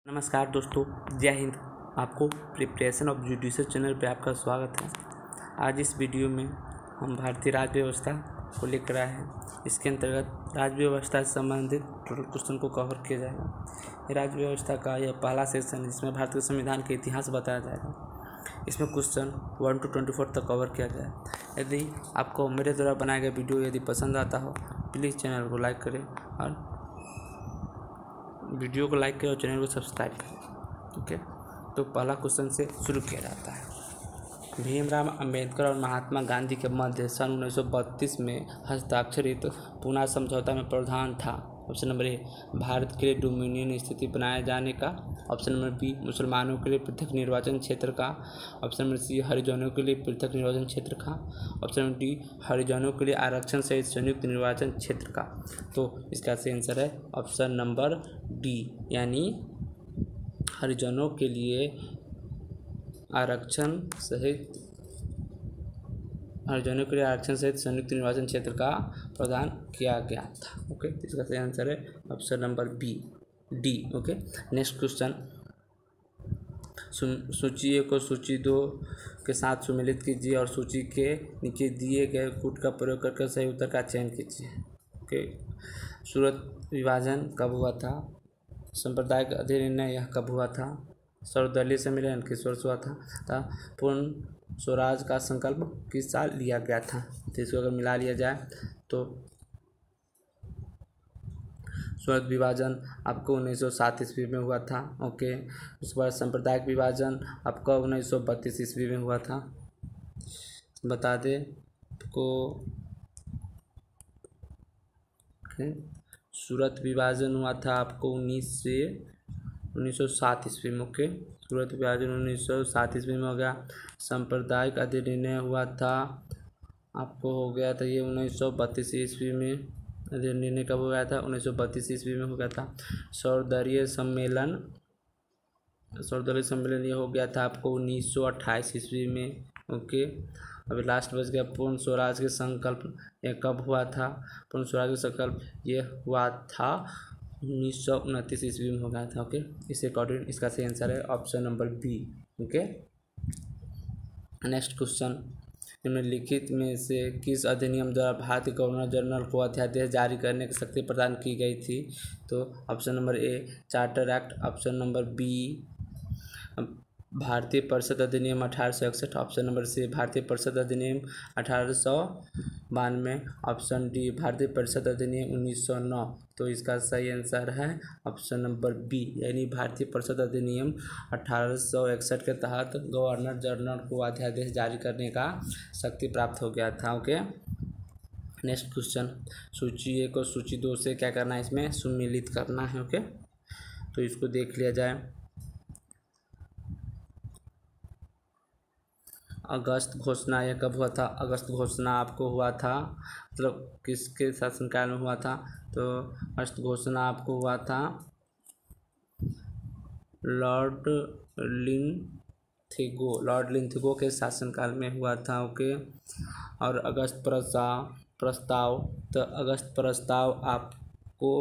नमस्कार दोस्तों, जय हिंद। आपको प्रिपरेशन ऑफ जुडिशल चैनल पे आपका स्वागत है। आज इस वीडियो में हम भारतीय राज्य व्यवस्था को लेकर आए हैं। इसके अंतर्गत राज्य व्यवस्था से संबंधित टोटल क्वेश्चन को कवर किया जाएगा। ये राज्य व्यवस्था का यह पहला सेक्शन है जिसमें भारतीय संविधान के इतिहास बताया जाएगा। इसमें क्वेश्चन 1 to 24 तक कवर किया गया। यदि आपको मेरे द्वारा बनाया गया वीडियो यदि पसंद आता हो, प्लीज़ चैनल को लाइक करें और वीडियो को लाइक करें और चैनल को सब्सक्राइब करें। ओके, तो पहला क्वेश्चन से शुरू किया जाता है। भीमराव अंबेडकर और महात्मा गांधी के मध्य सन 1932 में हस्ताक्षरित पूना समझौता में प्रावधान था। ऑप्शन नंबर ए, भारत के लिए डोमिनियन स्थिति बनाए जाने का। ऑप्शन नंबर बी, मुसलमानों के लिए पृथक निर्वाचन क्षेत्र का। ऑप्शन नंबर सी, हरिजनों के लिए पृथक निर्वाचन क्षेत्र का। ऑप्शन नंबर डी, हरिजनों के लिए आरक्षण सहित संयुक्त निर्वाचन क्षेत्र का। तो इसका सही आंसर है ऑप्शन नंबर डी, यानी हरिजनों के लिए आरक्षण सहित संयुक्त निर्वाचन क्षेत्र का प्रदान किया गया था। ओके, इसका सही आंसर है option number B, D. Okay, next question. सूची 1 को सूची 2 के साथ सम्मिलित कीजिए और सूची के नीचे दिए गए कूट का प्रयोग करके सही उत्तर का चयन कीजिए। ओके, सूरत विभाजन कब हुआ था? सांप्रदायिक अधिनिर्णय यह कब हुआ था? सर्वदलीय सम्मेलन किस वर्ष हुआ था? पूर्ण स्वराज का संकल्प किस साल लिया गया था? तो इसको अगर मिला लिया जाए तो सूरत विभाजन आपको 1907 ईस्वी में हुआ था। ओके, उसके बाद सांप्रदायिक विभाजन आपका 1932 ईस्वी में हुआ था। बता दें को सूरत विभाजन हुआ था आपको 1907 ईस्वी में। ओके, सूरत विभाजन 1907 ईस्वी में हो गया। सांप्रदायिक अधिनिर्णय हुआ था आपको, हो गया था ये 1932 ईस्वी में। अधिनिर्णय कब हो गया था? 1932 ईस्वी में हो गया था। सर्वदलीय सम्मेलन ये हो गया था आपको 1928 ईस्वी में। ओके, अभी लास्ट बच गया पूर्ण स्वराज के संकल्प, यह कब हुआ था? पूर्ण स्वराज के संकल्प ये हुआ था 1929 ईस्वी में हो गया था। ओके, इस अकॉर्डिंग इसका सही आंसर है option number B. Okay, next question. निम्नलिखित में से किस अधिनियम द्वारा भारतीय गवर्नर जनरल को अध्यादेश जारी करने की शक्ति प्रदान की गई थी? तो option number A, charter act. Option number B, भारतीय परिषद अधिनियम 1861। ऑप्शन नंबर सी, भारतीय परिषद अधिनियम 1892। ऑप्शन डी, भारतीय परिषद अधिनियम 1909। तो इसका सही आंसर है ऑप्शन नंबर बी, यानी भारतीय परिषद अधिनियम 1861 के तहत गवर्नर जनरल को अध्यादेश जारी करने का शक्ति प्राप्त हो गया था। Okay, next question. सूची 1 और सूची 2 से क्या करना है? इसमें सम्मिलित करना है। ओके, तो इसको देख लिया जाए। अगस्त घोषणा यह कब हुआ था? अगस्त घोषणा आपको हुआ था, मतलब किसके शासनकाल में हुआ था? तो अगस्त घोषणा आपको हुआ था लॉर्ड लिंथगो के शासनकाल में हुआ था। ओके, और अगस्त प्रस्ताव तो अगस्त प्रस्ताव आपको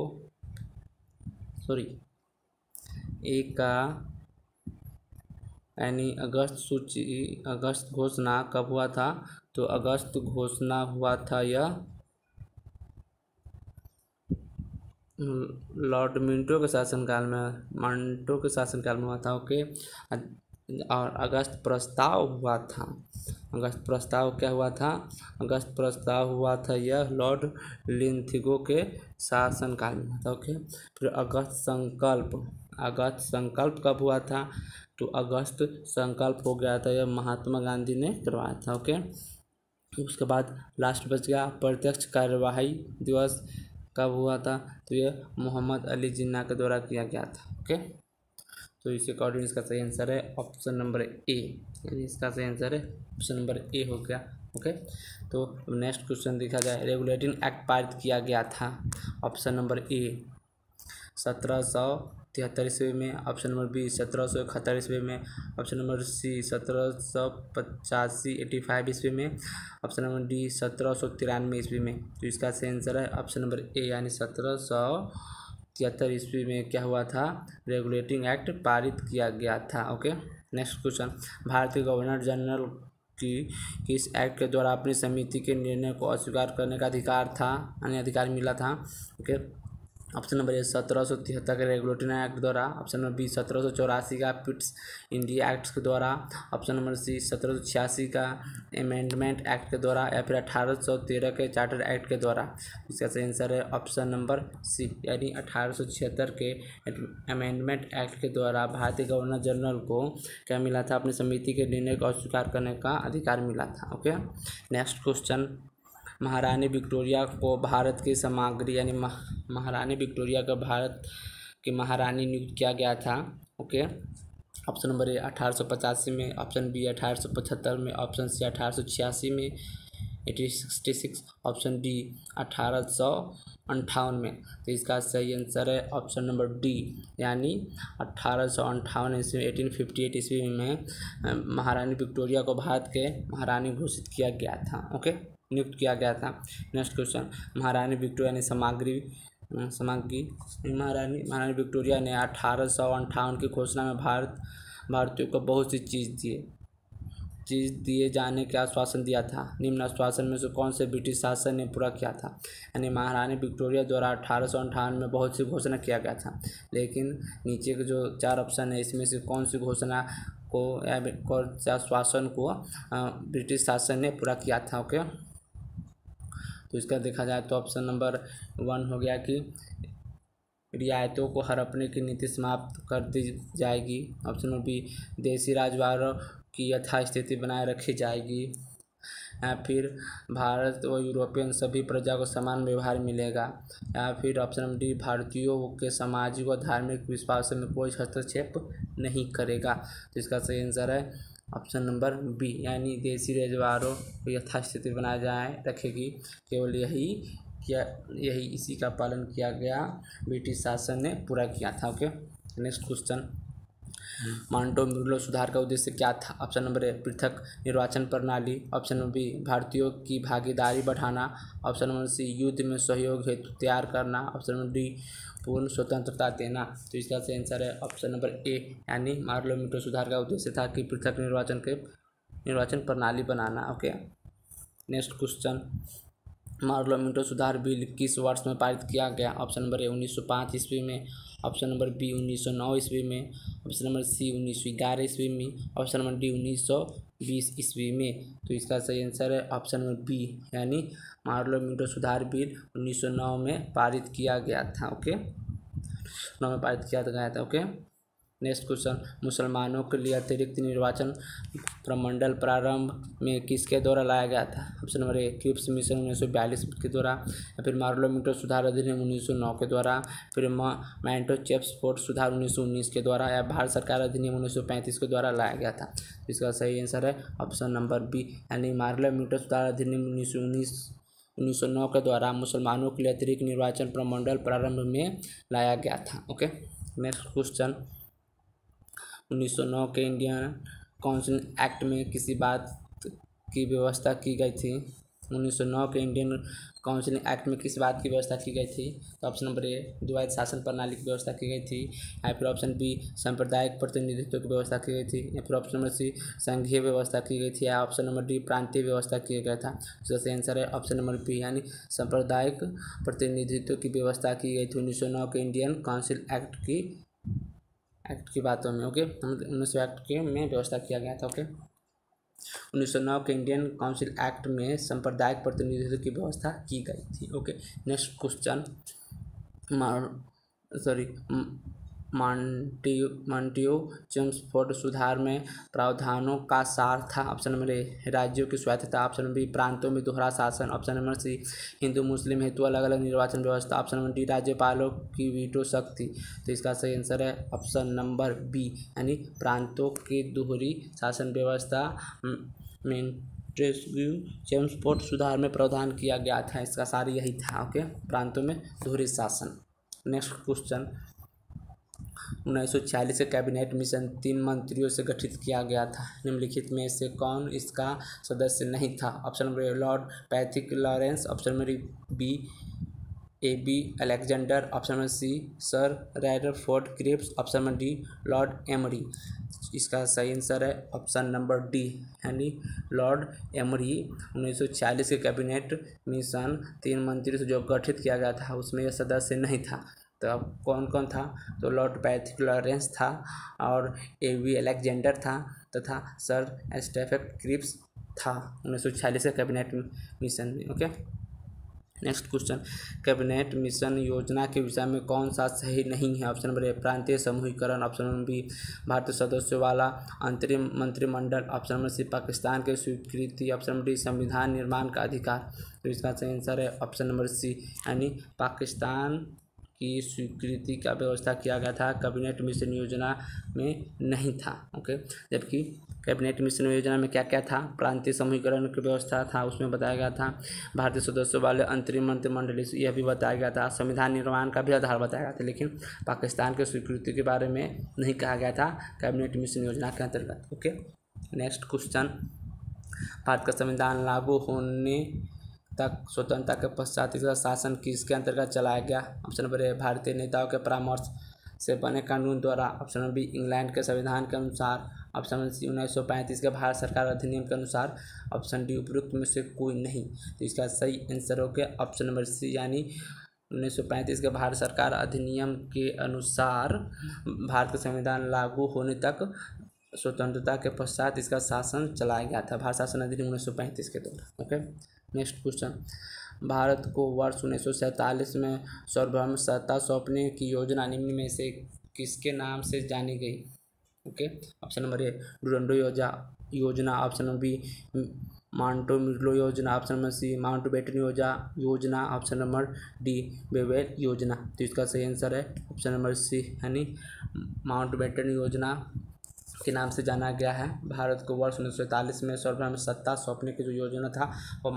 एक का यानी अगस्त घोषणा कब हुआ था? तो अगस्त घोषणा हुआ था यह लॉर्ड मिंटो के शासनकाल में हुआ था। ओके, और अगस्त प्रस्ताव हुआ था। अगस्त प्रस्ताव क्या हुआ था? अगस्त प्रस्ताव हुआ था यह लॉर्ड लिंथगो के शासनकाल में हुआ था। ओके, फिर अगस्त संकल्प कब हुआ था? तो अगस्त संकल्प हो गया था यह महात्मा गांधी ने करवाया था। ओके, उसके बाद लास्ट बच गया प्रत्यक्ष कार्यवाही दिवस कब हुआ था? तो यह मोहम्मद अली जिन्ना के द्वारा किया गया था। ओके, तो इस अकॉर्डिंग इसका सही आंसर है ऑप्शन नंबर ए, यानी इसका सही आंसर है ऑप्शन नंबर ए हो गया। ओके, तो नेक्स्ट क्वेश्चन देखा जाए। रेगुलेटिंग एक्ट पारित किया गया था। ऑप्शन नंबर ए 1773 ईस्वी में। ऑप्शन नंबर बी 1771 ईस्वी में। ऑप्शन नंबर सी 1785 ईस्वी में। ऑप्शन नंबर डी 1793 ईस्वी में। तो इसका सही आंसर है ऑप्शन नंबर ए, यानी 1793 1973 ईस्वी में क्या हुआ था, रेगुलेटिंग एक्ट पारित किया गया था। ओके, नेक्स्ट क्वेश्चन, भारतीय गवर्नर जनरल की किस एक्ट के द्वारा अपनी समिति के निर्णय को अस्वीकार करने का अधिकार था, यानी अधिकार मिला था। ओके, ऑप्शन नंबर ए 1773 के रेगुलेटरी एक्ट द्वारा, ऑप्शन नंबर बी 1784 का पिट्स इंडिया एक्ट के द्वारा, ऑप्शन नंबर सी 1786 का अमेंडमेंट एक्ट के द्वारा, या फिर 1813 के चार्टर एक्ट के द्वारा। इसका सही आंसर है ऑप्शन नंबर सी, यानी 1876 के अमेंडमेंट एक्ट के द्वारा भारतीय गवर्नर जनरल को क्या मिला था, अपनी समिति के निर्णय को अस्वीकार करने का अधिकार मिला था। ओके, नेक्स्ट क्वेश्चन, महारानी विक्टोरिया को भारत की सामग्री यानी महारानी विक्टोरिया को भारत की महारानी नियुक्त किया गया था। ओके, ऑप्शन नंबर ए 1885 में, ऑप्शन बी 1875 में, ऑप्शन सी 1886 में, 1866, ऑप्शन डी 1858 में। तो इसका सही आंसर है ऑप्शन नंबर डी, यानी 1858 ईस्वी 1858 ईस्वी में महारानी विक्टोरिया को भारत के महारानी घोषित किया गया था। ओके, नियुक्त किया गया था। नेक्स्ट क्वेश्चन, महारानी विक्टोरिया ने महारानी विक्टोरिया ने 1858 की घोषणा में भारतीयों को बहुत सी चीज़ दिए जाने का आश्वासन दिया था। निम्न आश्वासन में से कौन से ब्रिटिश शासन ने पूरा किया था, यानी महारानी विक्टोरिया द्वारा 1858 में बहुत सी घोषणा किया गया था, लेकिन नीचे के जो 4 ऑप्शन है इसमें से कौन सी घोषणा को या कौन से आश्वासन को ब्रिटिश शासन ने पूरा किया था। ओके, तो इसका देखा जाए तो ऑप्शन नंबर 1 हो गया कि रियायतों को हड़पने की नीति समाप्त कर दी जाएगी। ऑप्शन नंबर बी, देसी राजवारों की यथास्थिति बनाए रखी जाएगी, या फिर भारत व यूरोपियन सभी प्रजा को समान व्यवहार मिलेगा, या फिर ऑप्शन नंबर डी, भारतीयों के सामाजिक व धार्मिक विश्वासों में कोई हस्तक्षेप नहीं करेगा। तो इसका सही आंसर है ऑप्शन नंबर बी, यानी देसी राजवारों को यथास्थिति बनाए जाए रखेगी। केवल यही इसी का पालन किया गया, ब्रिटिश शासन ने पूरा किया था। ओके, नेक्स्ट क्वेश्चन, मॉन्टेगो सुधार का उद्देश्य क्या था। ऑप्शन नंबर ए, पृथक निर्वाचन प्रणाली, ऑप्शन नंबर बी, भारतीयों की भागीदारी बढ़ाना, ऑप्शन नंबर सी, युद्ध में सहयोग हेतु तैयार करना, ऑप्शन नंबर डी, पूर्ण स्वतंत्रता देना। तो इसका सही आंसर है ऑप्शन नंबर ए, यानी पार्लियामेंट सुधार का उद्देश्य था कि पृथक निर्वाचन प्रणाली बनाना। ओके, नेक्स्ट क्वेश्चन, पार्लियामेंट सुधार बिल किस वर्ष में पारित किया गया। ऑप्शन नंबर ए 1905 ईस्वी में, ऑप्शन नंबर बी 1909 ईस्वी में, ऑप्शन नंबर सी 1911 ईस्वी में, ऑप्शन नंबर डी 1920 ईस्वी में। तो इसका सही आंसर है ऑप्शन नंबर बी, यानी पार्लियामेंट सुधार बिल 1909 में पारित किया गया था। ओके, 1909 में पारित किया गया था। ओके, नेक्स्ट क्वेश्चन, मुसलमानों के लिए अतिरिक्त निर्वाचन प्रमंडल प्रारंभ में किसके द्वारा लाया गया था। Option number A, Cripps mission 1942 के द्वारा, या फिर पार्लियामेंट सुधार अधिनियम 1909 के द्वारा, फिर मैसाचुसेट्स सुधार 1919 के द्वारा, या भारत सरकार अधिनियम 1935 के द्वारा लाया गया था। इसका सही आंसर है ऑप्शन नंबर बी, यानी पार्लियामेंट सुधार अधिनियम 1909 के द्वारा मुसलमानों के लिए अतिरिक्त निर्वाचन प्रमंडल प्रारंभ में लाया गया था। ओके, नेक्स्ट क्वेश्चन, 1909 के इंडियन काउंसिल एक्ट में किसी बात की व्यवस्था की गई थी। 1909 के इंडियन काउंसिल एक्ट में किस बात की व्यवस्था की गई थी। तो ऑप्शन नंबर ए, द्वैध शासन प्रणाली की व्यवस्था की गई थी, या फिर ऑप्शन बी, सांप्रदायिक प्रतिनिधित्व की व्यवस्था की गई थी, या फिर ऑप्शन नंबर सी, संघीय व्यवस्था की गई थी, या ऑप्शन नंबर डी, प्रांतीय व्यवस्था किया गया था। इसका सही आंसर है ऑप्शन नंबर बी, यानी सांप्रदायिक प्रतिनिधित्व की व्यवस्था की गई थी 1909 के इंडियन काउंसिल एक्ट की बातों में। ओके, 1900 एक्ट के में व्यवस्था किया गया था। ओके, 1909 के इंडियन काउंसिल एक्ट में सांप्रदायिक प्रतिनिधित्व की व्यवस्था की गई थी। Okay, next question, Montagu Chelmsford सुधार में प्रावधानों का सार था। ऑप्शन नंबर ए, राज्यों की स्वायत्तता, ऑप्शन नंबर बी, प्रांतों में दोहरा शासन, option number C, Hindu Muslim हेतु अलग अलग निर्वाचन व्यवस्था, ऑप्शन नंबर डी, राज्यपालों की वीटो शक्ति। तो इसका सही आंसर है ऑप्शन नंबर बी, यानी प्रांतों की दोहरी शासन व्यवस्था मॉन्टेग्यू चेम्सफोर्ड सुधार में प्रावधान किया गया था। इसका सार यही था। ओके, प्रांतों में दोहरी शासन। नेक्स्ट क्वेश्चन, 1946 के कैबिनेट मिशन 3 मंत्रियों से गठित किया गया था। निम्नलिखित में से कौन इसका सदस्य नहीं था। Option number A, lord Pethick Lawrence, option number B, A B Alexander, option number C sir Rutherford Cripps, option number D lord Amery. इसका सही आंसर है ऑप्शन नंबर डी यानी लॉर्ड एमरी। 1946 के कैबिनेट मिशन 3 मंत्री से जो गठित किया गया था उसमें यह सदस्य नहीं था। तो अब कौन कौन था, तो लॉर्ड पैट्रिक लॉरेंस था और ए बी अलेक्जेंडर था तथा सर स्टेफन क्रिप्स था 1946 के कैबिनेट मिशन में। Okay, next question, cabinet mission योजना के विषय में कौन सा सही नहीं है? ऑप्शन नंबर ए प्रांतीय समूहीकरण, ऑप्शन नंबर बी भारतीय सदस्यों वाला अंतरिम मंत्रिमंडल, ऑप्शन नंबर सी पाकिस्तान की स्वीकृति, ऑप्शन नंबर डी संविधान निर्माण का अधिकार। तो इसका सही आंसर है ऑप्शन नंबर सी यानी पाकिस्तान की स्वीकृति का व्यवस्था किया गया था, कैबिनेट मिशन योजना में नहीं था। ओके, जबकि कैबिनेट मिशन योजना में क्या क्या था, प्रांतीय समूहीकरण की व्यवस्था था, उसमें बताया गया था भारतीय सदस्यों वाले अंतरिम मंत्रिमंडल, यह भी बताया गया था, संविधान निर्माण का भी आधार बताया गया था, लेकिन पाकिस्तान की स्वीकृति के बारे में नहीं कहा गया था कैबिनेट मिशन योजना के अंतर्गत। ओके, नेक्स्ट क्वेश्चन, भारत का संविधान लागू होने तक स्वतंत्रता के पश्चात इसका शासन किसके अंतर्गत चलाया गया? ऑप्शन नंबर ए भारतीय नेताओं के परामर्श से बने कानून द्वारा, ऑप्शन नंबर बी इंग्लैंड के संविधान के अनुसार, ऑप्शन नंबर सी 1935 के भारत सरकार अधिनियम के अनुसार, ऑप्शन डी उपरोक्त में से कोई नहीं। तो इसका सही आंसर हो गया ऑप्शन नंबर सी यानी 1935 के भारत सरकार अधिनियम के अनुसार भारत का संविधान लागू होने तक स्वतंत्रता के पश्चात इसका शासन चलाया गया था, भारत शासन अधिनियम 1935 के दौरान। ओके, नेक्स्ट क्वेश्चन, भारत को वर्ष 1947 में सार्वभौम सत्ता सौंपने की योजना निम्न में से किसके नाम से जानी गई? ओके, ऑप्शन नंबर ए डुरंडो योजना, ऑप्शन नंबर बी माउंटबेटन योजना, ऑप्शन नंबर सी माउंटबेटन योजना, ऑप्शन नंबर डी बेवेल योजना। तो इसका सही आंसर है ऑप्शन नंबर सी यानी माउंटबेटन योजना के नाम से जाना गया है। भारत को वर्ष 1947 में सार्वभौम सत्ता सौंपने की जो योजना था वो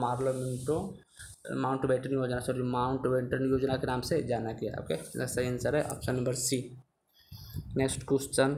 माउंटबेटन योजना के नाम से जाना गया। ओके, इसका सही आंसर है option number C. Next question,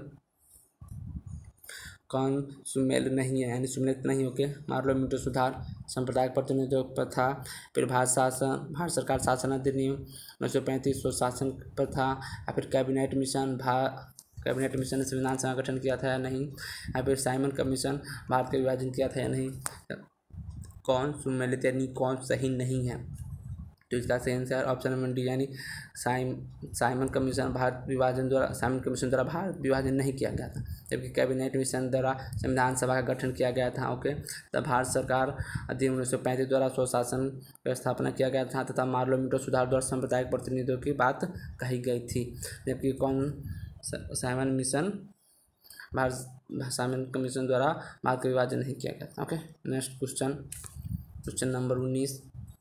कौन सुमेल नहीं है यानी सुमेलित नहीं? ओके, मार्लोमिंटो सुधार, सांप्रदायिक प्रतिनिधित्व प्रथा, फिर भारत सरकार शासन अधिनियम 1935 स्वशासन प्रथा, या फिर कैबिनेट मिशन ने संविधान का गठन किया था या नहीं, या फिर साइमन कमीशन भारत का विभाजन किया था या नहीं। कौन सुमेलित यानी कौन सही नहीं है? तो इसका सही आंसर ऑप्शन नंबर डी यानी साइमन कमीशन द्वारा भारत विभाजन नहीं किया गया था, जबकि कैबिनेट मिशन द्वारा संविधान सभा का गठन किया गया था। ओके, तब भारत सरकार अधिनियम 1935 द्वारा स्वशासन की स्थापना किया गया था तथा मार्लोमिंटो सुधार द्वारा सांप्रदायिक प्रतिनिधित्व की बात कही गई थी, जबकि साइमन कमीशन द्वारा भारत का विभाजन नहीं किया गया था। ओके, नेक्स्ट क्वेश्चन नंबर 19,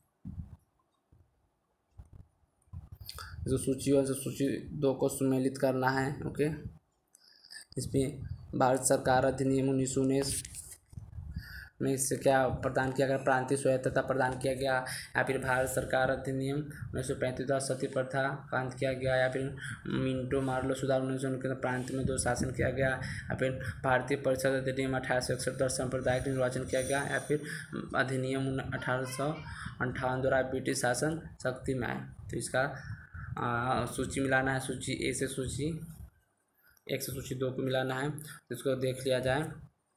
जो सूची 2 को सुमेलित करना है। ओके, इसमें भारत सरकार अधिनियम 1919 में इससे क्या प्रदान किया गया? प्रांतीय स्वायत्तता प्रदान किया गया, या फिर भारत सरकार अधिनियम 1935 द्वारा सती प्रथा का अंत किया गया, या फिर मिंटो मार्लो सुधार 1919 के प्रांत में 2 शासन किया गया, या फिर भारतीय परिषद अधिनियम 1861 द्वारा सांप्रदायिक निर्वाचन किया गया, या फिर अधिनियम 1858 द्वारा ब्रिटिश शासन शक्ति में आया। तो इसका सूची मिलाना है, सूची 1 से सूची 2 को मिलाना है, तो इसको देख लिया जाए।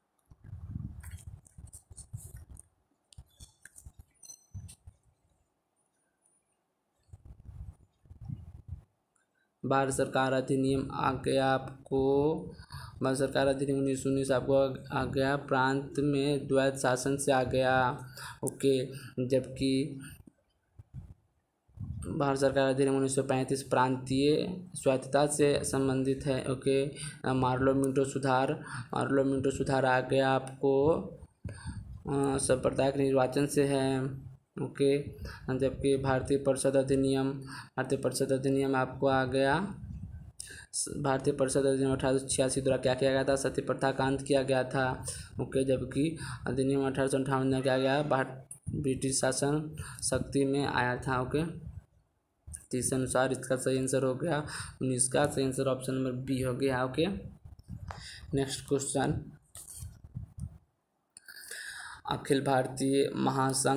भारत सरकार अधिनियम आ गया आपको, भारत सरकार अधिनियम 1919 आपको आ गया, प्रांत में द्वैत शासन से आ गया। ओके, जबकि भारत सरकार अधिनियम 1935 प्रांतीय स्वायत्तता से संबंधित है। ओके, मार्लोमिंटो सुधार आ गया आपको सांप्रदायिक निर्वाचन से है। ओके, जबकि भारतीय परिषद अधिनियम आपको आ गया, भारतीय परिषद अधिनियम 1886 द्वारा क्या किया गया था? सती प्रथा का अंत किया गया था। ओके, जबकि अधिनियम 1858 में क्या गया? ब्रिटिश शासन शक्ति में आया था। ओके, तो इस अनुसार इसका सही आंसर हो गया 19 का सही आंसर ऑप्शन नंबर बी हो गया। Okay, next question, Akhil Bharatiya महासंघ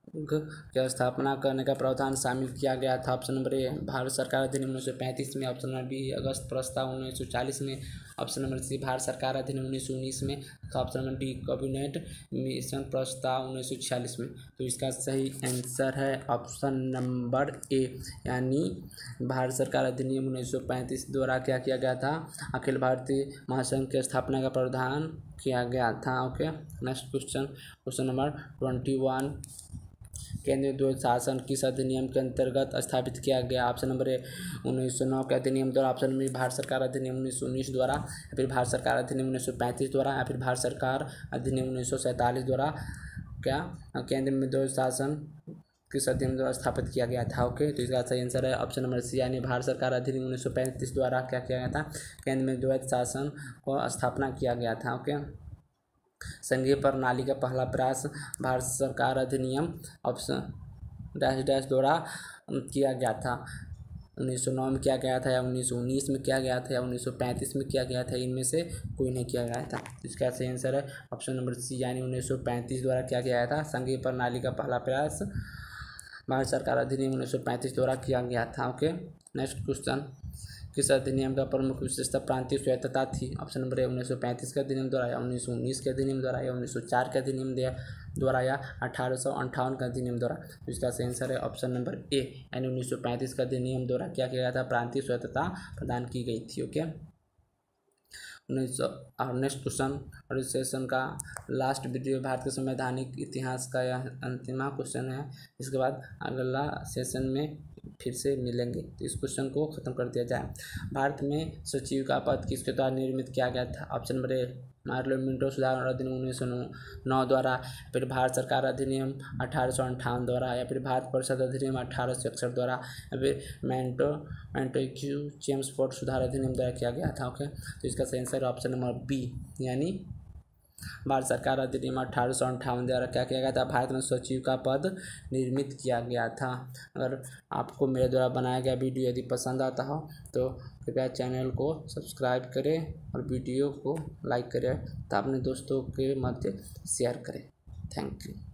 की स्थापना करने का प्रावधान शामिल किया गया था। ऑप्शन नंबर ए भारत सरकार अधिनियम 1935 में। ऑप्शन नंबर बी अगस्त प्रस्ताव 1940 में। ऑप्शन नंबर सी भारत सरकार अधिनियम 1919 में। तो option number D cabinet mission प्रस्ताव 1946 में। तो इसका सही आंसर है ऑप्शन नंबर ए, यानी भारत सरकार अधिनियम 1935 द्वारा क्या किया गया था, अखिल भारतीय महासंघ की स्थापना का प्रावधान किया गया था। ओके, नेक्स्ट क्वेश्चन नंबर 21, केंद्रीय द्वैध शासन किस अधिनियम के अंतर्गत स्थापित किया गया। ऑप्शन नंबर ए 1909 के अधिनियम द्वारा। ऑप्शन नंबर भारत सरकार अधिनियम 1919 द्वारा, या फिर भारत सरकार अधिनियम 1935 द्वारा, या फिर भारत सरकार अधिनियम 1947 द्वारा क्या केंद्र में द्वैध शासन किस अधिनियम द्वारा स्थापित किया गया था। ओके, तो इसका सही आंसर है ऑप्शन नंबर सी, यानी भारत सरकार अधिनियम 1935 द्वारा क्या किया गया था, केंद्र में द्वैध शासन को स्थापना किया गया था। ओके, संघीय प्रणाली का पहला प्रयास भारत सरकार अधिनियम ऑप्शन डैश डैश द्वारा किया गया था। 1909 में किया गया था, या 1919 में किया गया था, या 1935 में किया गया था, इनमें से कोई नहीं किया गया था। इसका सही आंसर है ऑप्शन नंबर सी, यानी 1935 द्वारा किया गया था। संघीय प्रणाली का पहला प्रयास भारत सरकार अधिनियम 1935 द्वारा किया गया था। ओके, नेक्स्ट क्वेश्चन, किस अधिनियम का प्रमुख विशेषता प्रांतीय स्वायत्तता थी। ऑप्शन नंबर ए 1935 के अधिनियम द्वारा, या 1919 के अधिनियम द्वारा, या 1904 के अधिनियम द्वारा, या 1858 का अधिनियम द्वारा। तो इसका सही आंसर है ऑप्शन नंबर ए, यानी 1935 का अधिनियम द्वारा क्या किया गया था, प्रांतीय स्वायत्तता प्रदान की गई थी। ओके, नेक्स्ट क्वेश्चन और इस सेशन का लास्ट वीडियो भारत के संवैधानिक इतिहास का यह अंतिम क्वेश्चन है। इसके बाद अगला सेशन में फिर से मिलेंगे, तो इस क्वेश्चन को ख़त्म कर दिया जाए। भारत में सचिव का पद किसके द्वारा निर्मित किया गया था। Option number A Morley Minto सुधार अधिनियम 1909 द्वारा, फिर भारत सरकार अधिनियम 1858 द्वारा, या फिर भारत परिषद अधिनियम 1861 द्वारा, या फिर मैंटोक्यू चेम्सफोर्ड सुधार अधिनियम द्वारा किया गया था। ओके, तो इसका सही आंसर ऑप्शन नंबर बी, यानी भारत सरकार अधिनियम 1858 द्वारा क्या किया गया था, भारत में सचिव का पद निर्मित किया गया था। अगर आपको मेरे द्वारा बनाया गया वीडियो यदि पसंद आता हो तो कृपया चैनल को सब्सक्राइब करें और वीडियो को लाइक करें, तो अपने दोस्तों के मध्य शेयर करें। Thank you.